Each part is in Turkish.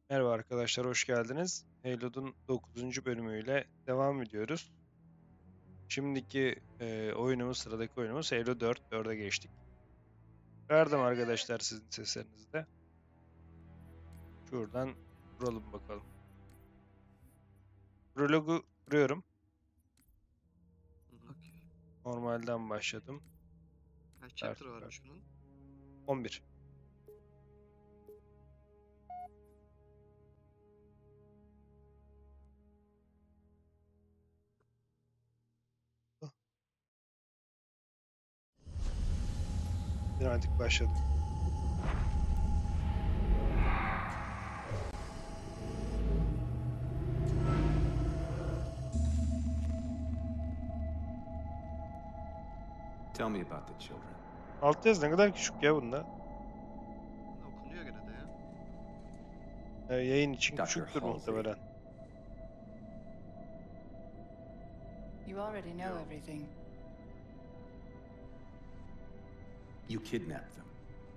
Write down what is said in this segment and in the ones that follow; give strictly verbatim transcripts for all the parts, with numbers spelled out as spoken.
Merhaba arkadaşlar, hoş geldiniz. Halo'nun dokuzuncu bölümüyle devam ediyoruz. Şimdiki e, oyunumuz, sıradaki oyunumuz Halo dört. dörde geçtik. Verdim arkadaşlar sizin seslerinizde. Şuradan kuralım bakalım. Prologu kuruyorum. Hı hı. Normalden başladım. Kaç chapter Start varmış bunun? on bir. Dramatik başladı. Tell me about the children. Alt yaz ne kadar küçük ya bunda. Okunuyor gene de ya. E, yayın için doktor küçüktür Halsey. muhtemelen. You already know Yo. everything. You kidnapped them.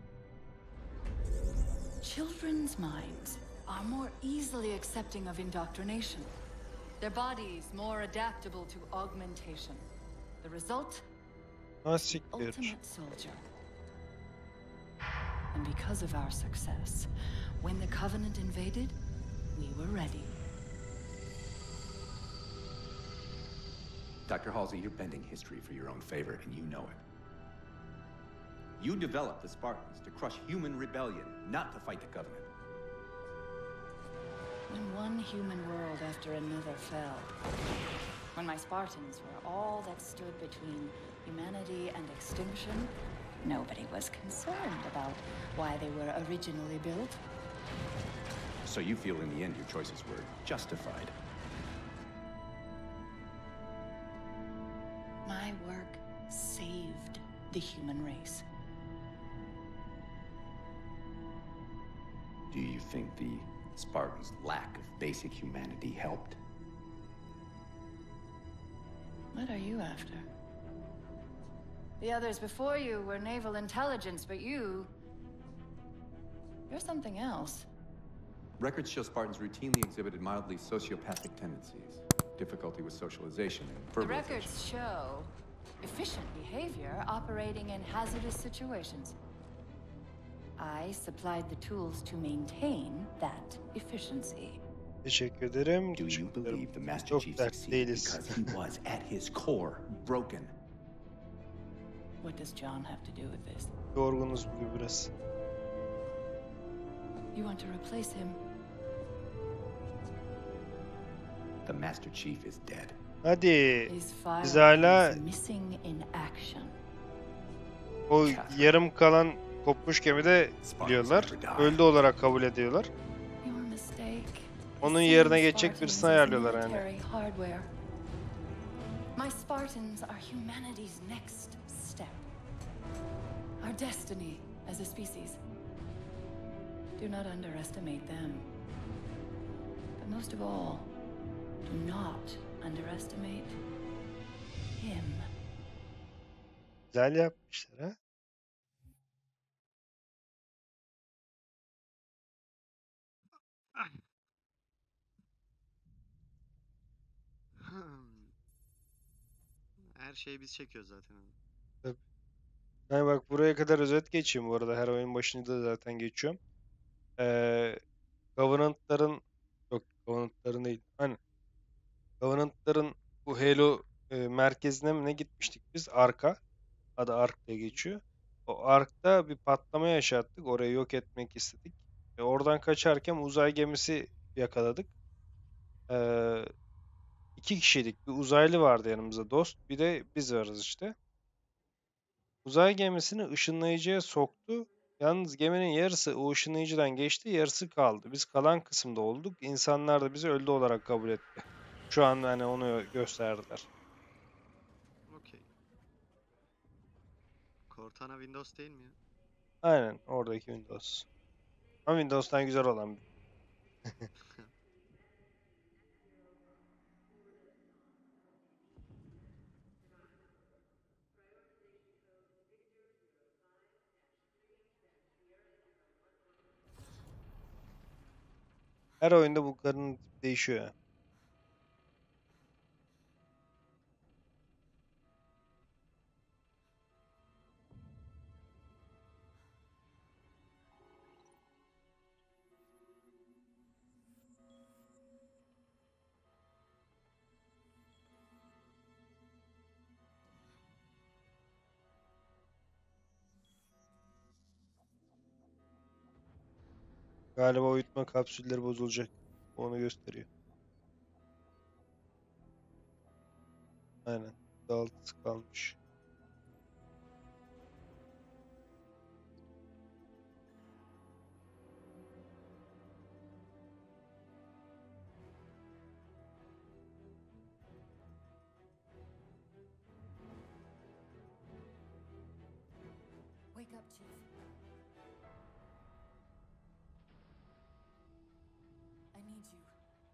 Children's minds are more easily accepting of indoctrination. Their bodies more adaptable to augmentation. The result? Ha siktir. Ultimate soldier. And because of our success, when the Covenant invaded, we were ready. Doctor Halsey, you're bending history for your own favor, and you know it. You developed the Spartans to crush human rebellion, not to fight the Covenant. When one human world after another fell, when my Spartans were all that stood between humanity and extinction, nobody was concerned about why they were originally built. So you feel in the end your choices were justified. My work saved the human race. Do you think the Spartans' lack of basic humanity helped? What are you after? The others before you were naval intelligence, but you... You're something else. Records show Spartans routinely exhibited mildly sociopathic tendencies, difficulty with socialization and The verbalization. records show efficient behavior operating in hazardous situations. I supplied the tools to maintain that efficiency. Teşekkür ederim. Do you Teşekkür ederim. believe the Master Çok Chief dert succeeded değiliz. because he was, at his core, broken? What does John have to do with this? Yorgunuz bugün biraz. You want to replace him? The Master Chief is dead. Hadi. His file Biz hala is missing in action. o yarım kalan kopmuş gemide biliyorlar. Öldü olarak kabul ediyorlar. Your mistake. Onun Seeing yerine geçecek Spartans birisini as ayarlıyorlar yani. military hardware. My Spartans are humanity's next step. Our destiny as a species. Do not underestimate them. But most of all, do not underestimate him. Güzel yapmışlar ha. Her şeyi biz çekiyoruz zaten abi. Tabii. Yani bak buraya kadar özet geçeyim bu arada. Her oyun başında da zaten geçiyorum. Ee, Covenant'ların yok Covenant'ların değil. Hani Covenant'ların bu Halo e, merkezine mi ne gitmiştik biz? Ark'a. Adı Ark diye geçiyor. O Ark'ta bir patlama yaşattık. Orayı yok etmek istedik. E, oradan kaçarken uzay gemisi yakaladık. Ee, iki kişiydik. Bir uzaylı vardı yanımızda dost. Bir de biz varız işte. Uzay gemisini ışınlayıcıya soktu. Yalnız geminin yarısı o ışınlayıcıdan geçti, yarısı kaldı. Biz kalan kısımda olduk. İnsanlar da bizi öldü olarak kabul etti. Şu an hani onu gösterdiler. Okey. Cortana Windows değil mi ya? Aynen oradaki Windows. Ama Windows'tan güzel olan bir. Her oyunda bu karının tipi değişiyor ya. Galiba uyutma kapsülleri bozulacak. Onu gösteriyor. Aynen. Dağıltısı kalmış. Wake up, Chief. I need you.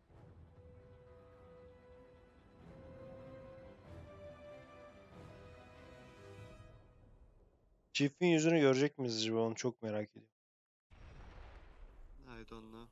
Chief'in yüzünü görecek miyiz acaba? Onu çok merak ediyorum. I don't know.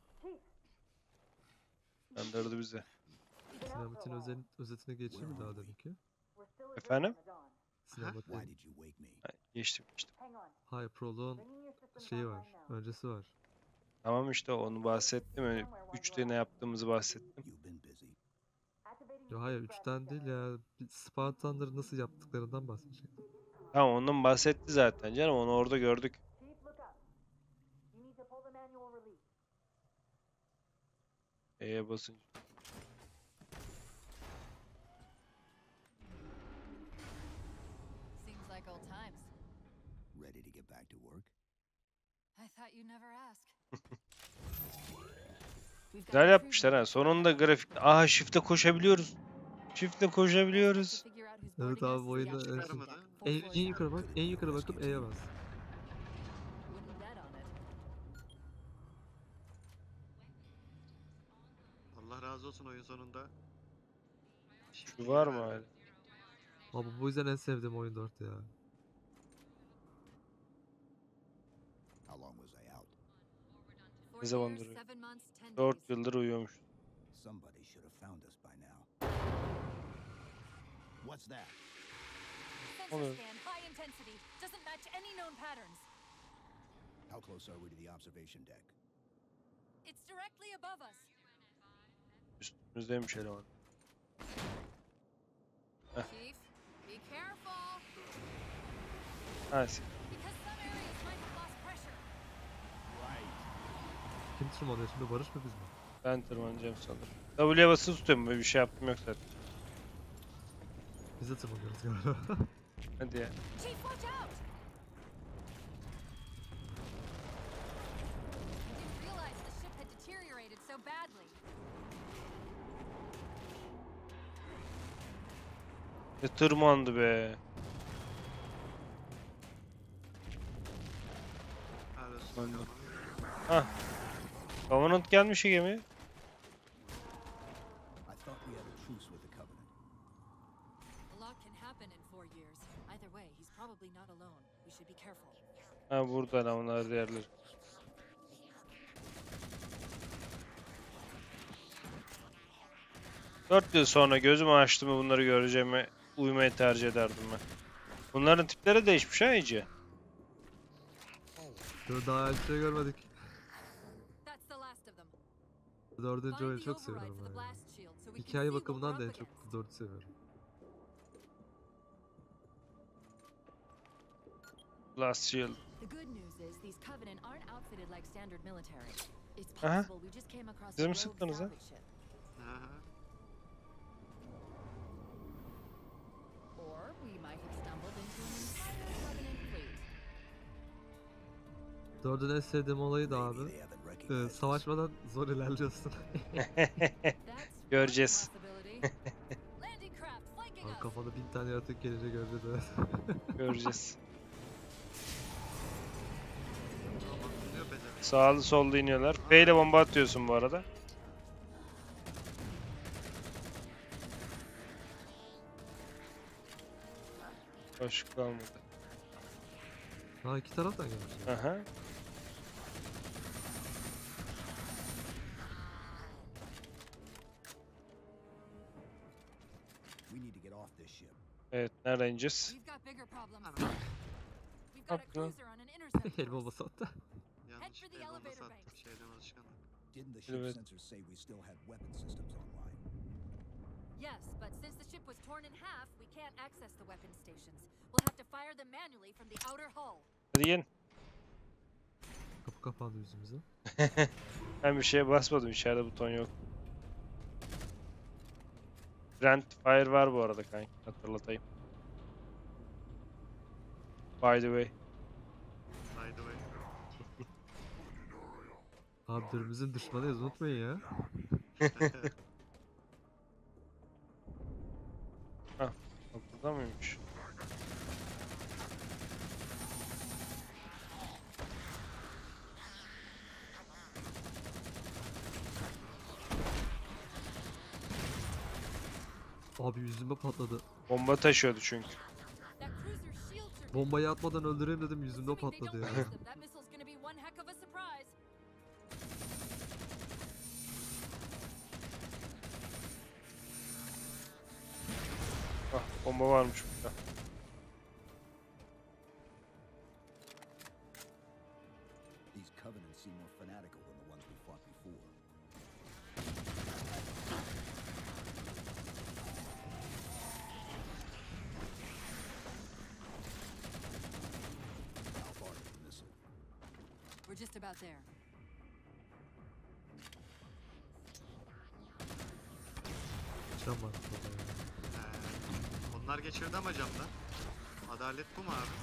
Kandırdı bize. Sinematin özel, özetine geçeyim mi daha deminki? Efendim? Sinematin. Why did you wake me? Ha, geçtim geçtim. Hayır, proloğun şeyi var, öncesi var. Tamam işte onu bahsettim. Üçte ne yaptığımızı bahsettim. You've been busy. Yo hayır, üçten değil ya. Bir Spartanları nasıl yaptıklarından bahsedecektim. Tamam ondan bahsetti zaten canım. Onu orada gördük. E'ye basınca. Seems like old times. Ready to get back to work? I thought you'd never ask. Güzel yapmışlar ha. Sonunda grafikte. Aha shift'e koşabiliyoruz. Shift'e koşabiliyoruz. Evet abi, bu oyunda en, Çıkaramadı. en, en yukarı bak, en yukarı bakıp E'ye bas. Allah razı olsun oyun sonunda. Şu var mı hala? Abi bu yüzden en sevdiğim oyun dört ya. How long was I out? Ne zamandır? Dört yıldır uyuyormuş. Somebody should have found us by now. What's that? Oluyor. Sensor scan, high intensity. Doesn't match any known patterns. How close are we to the observation deck? It's directly above us. Üstümüzdeymiş eleman. Chief, be careful. Ha, Because some areas might have lost pressure. Right. Kim tırmanıyor şimdi, Barış mı biz mi? ben tırmanacağım sanırım. W'ye basılı tutuyorum. Böyle bir şey yaptım yok zaten. Biz de tırmanıyoruz galiba. Hadi ya. Chief, watch out! I didn't realize the ship had deteriorated so badly. Ne tırmandı be. Hala Aynen. sıkıntı. Hah. Covenant gelmiş ya gemi. I thought we had a truce with the Covenant. A lot can happen in four years. Either way, he's probably not alone. We should be careful. Ha burada lan onlar diğerleri. Dört yıl sonra gözümü açtım mı bunları göreceğime uyumayı tercih ederdim ben. Bunların tipleri değişmiş ha iyice. Dur, daha hiçbir şey görmedik. That's the last of them. Dördüncü oyunu Find the çok override seviyorum for the ben ya. blast shield so we can Hikaye see what bakımından da we're en up çok against. dördü seviyorum. Last Shield. The good news is these Covenant aren't outfitted like standard military. It's Aha. possible we just came across a Siz mi rogue sıktınız ha? salvage ship. Aha. Or we might have stumbled into an entire Covenant fleet. Dördün en sevdiğim olayı da abi. Maybe they haven't Ee, recognized us. savaşmadan zor ilerliyorsun. That's one Göreceğiz. possibility. Landing craft flanking Abi us. kafada bin tane yaratık gelince göreceğiz, evet. Göreceğiz. Ama buluyor bezemek. Sağlı sollu iniyorlar. F ile bomba atıyorsun bu arada. Boş kalmadı. Ha, iki taraftan gelmiş. Aha. Evet, nereden ineceğiz? We've got bigger problems. Hemen We've got a Yaptın. cruiser on an intercept. El bombası attı. yanlışlıkla the el bombası elevator attım bank. şeyden alışkanlık. Didn't the ship Evet. sensors say we still had weapon systems online? Yes, but since the ship was torn in half, we can't access the weapon stations. We'll have to fire them manually from the outer hull. Hadi gelin. Kapı kapandı yüzümüze. Ben bir şeye basmadım. İçeride buton yok. Friend Fire var bu arada kanki. Hatırlatayım. By the way. By the way. Abi birimizin düşmanıyız unutmayın ya. Bak burada mıymış? Abi yüzüme patladı. Bomba taşıyordu çünkü. That cruiser's shields are Bombayı atmadan öldüreyim dedim yüzümde assuming they patladı don't ya. use them. That missile's gonna be one heck of a surprise. Ah, bomba varmış burada. These covenants seem more fanatical than the ones we fought before. How far is the missile? We're just about there. Cam var burada ya. Ee, onlar geçirdi ama camdan. Adalet bu mu abi?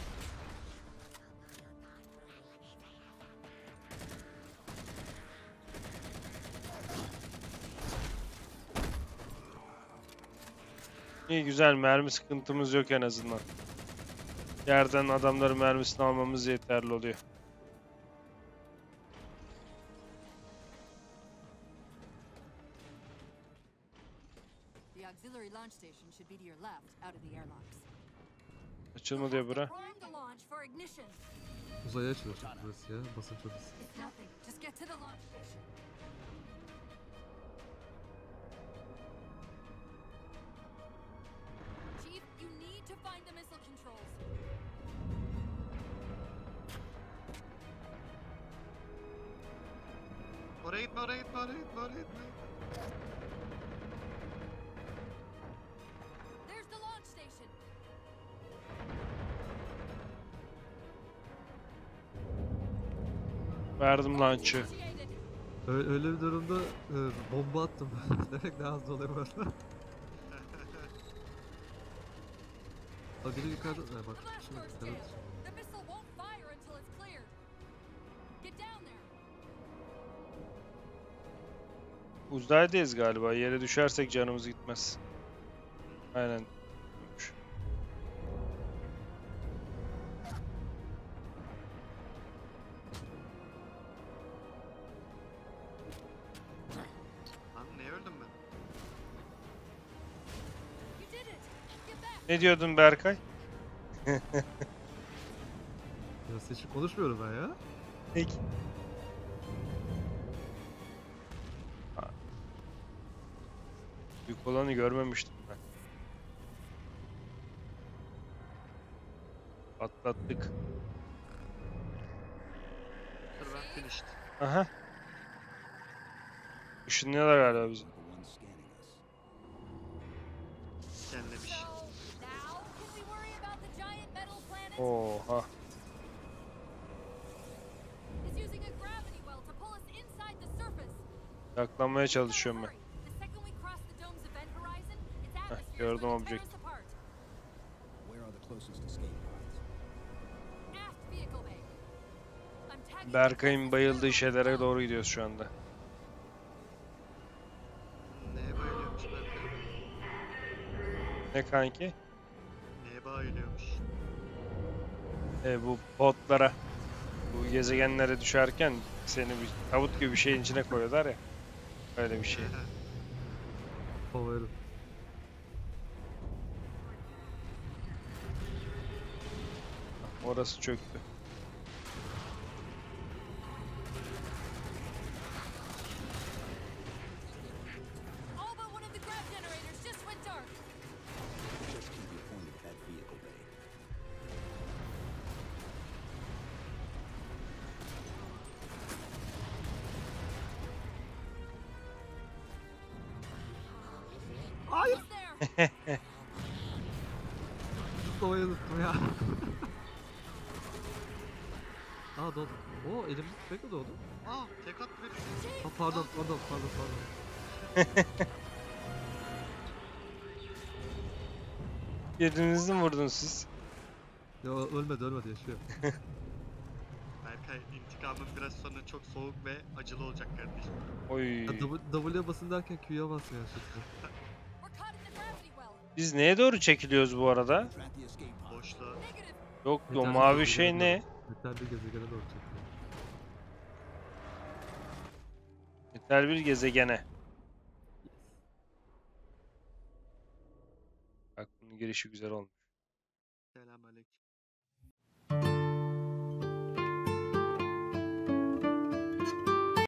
İyi güzel, mermi sıkıntımız yok en azından. Yerden adamların mermisini almamız yeterli oluyor. The auxiliary launch station should be to your left, out of the airlocks. Açılma diyor bura. Prime to launch for ignition. Uzaya açılacak burası ya basınç odası. It's nothing. Just get to the launch station. Chief, you need to find the missile controls. Oraya gitme, oraya gitme, oraya gitme, oraya gitme. There's the launch station. Verdim launch'ı. Initiated. Öyle, öyle bir durumda e, bomba attım. Demek daha hızlı oluyor burada. Ha biri yukarıda. Ha, bak The blast şimdi door's evet. jammed. The missile won't fire until it's cleared. Get down there. Uzaydayız galiba. Yere düşersek canımız gitmez. Aynen. Lan niye öldüm ben? You did it. Get back. Ne diyordun Berkay? Ya seçim konuşmuyorum ben ya. Peki. Büyük olanı görmemiştim ben. Atlattık. Dur ben finished. Aha. Işınlıyorlar galiba bizi. The one scanning us. Kendilemiş. So, now can we worry about the giant metal planet? Oha. It's using a gravity well to pull us inside the surface. Yaklanmaya çalışıyorum ben. Hurry. The second we cross the dome's event horizon, its atmosphere is gördüm going to tear object. us apart. Where are the closest escape pods? Aft vehicle bay. I'm tagging Berkay'ın bayıldığı şeylere doğru gidiyoruz şu anda. Neye bayılıyormuş Berkay? Ne kanki? Neye bayılıyormuş? E, bu potlara, bu gezegenlere düşerken seni bir tabut gibi bir şeyin içine koyuyorlar ya. Öyle bir şey. Favorim. Orası çöktü. all but one of the grav generators just went dark. Just keep Zıplamayı unuttum ya. Aa doğdu. Oo elim tüfekle doğdu. Aa tek at ve Ha, pardon pardon pardon pardon. Birbirinizi mi vurdunuz siz? Ya ölmedi ölmedi yaşıyor. Berkay intikamın biraz sonra çok soğuk ve acılı olacak kardeşim. Oy. Ya W- W'ye basın derken Q'ya basmıyor yanlışlıkla. We're caught in the gravity well. Biz neye doğru çekiliyoruz bu arada? Try the escape pod. Boşluğa. Negative. Yok o Metal bir mavi gezegene şey doğru- ne? Metal bir gezegene doğru çekiyor. Metal bir gezegene. Bak bunun girişi güzel olmuş. Selamünaleyküm.